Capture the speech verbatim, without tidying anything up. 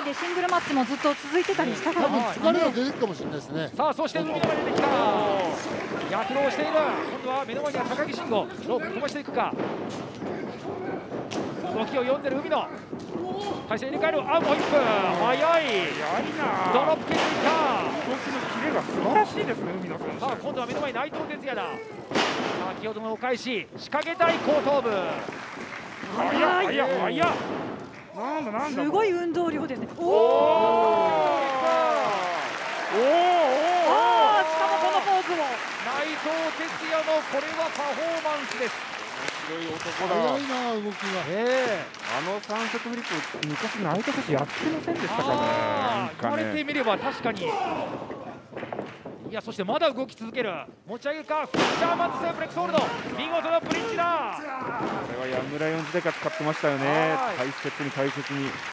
前でシングルマッチもずっと続いてたりしたか多分らね。 疲れが出てくるかもしれないですね。 さあそして海野が出てきた。躍動している。今度は目の前には高木慎吾。ロープ飛ばしていくか。動きを読んでる海野。体勢入れ替える。あ、もういっぷん。早い。 早いな。 ドロップ蹴っていった。 動きのキレが素晴らしいですね、海野選手。 さあ今度は目の前に内藤哲也だ。先ほどのお返し仕掛けたい後頭部。 早い早い早い。なんだなんだ。 すごい運動量ですね。おお。 おお。おお。 しかもこのポーズを。 内藤哲也のこれはパフォーマンスです。 白い男だ。 早いな動きが。 ええ。 あの三色フリップ昔内藤選手やってませんでしたかね。 ああ、言われてね。 みれば確かに。いや、そしてまだ動き続ける。持ち上げるか、フィッシャーマンズセープレックスホールド。見事なブリッジだ。 これはヤングライオン時代から使ってましたよね。大切に大切に。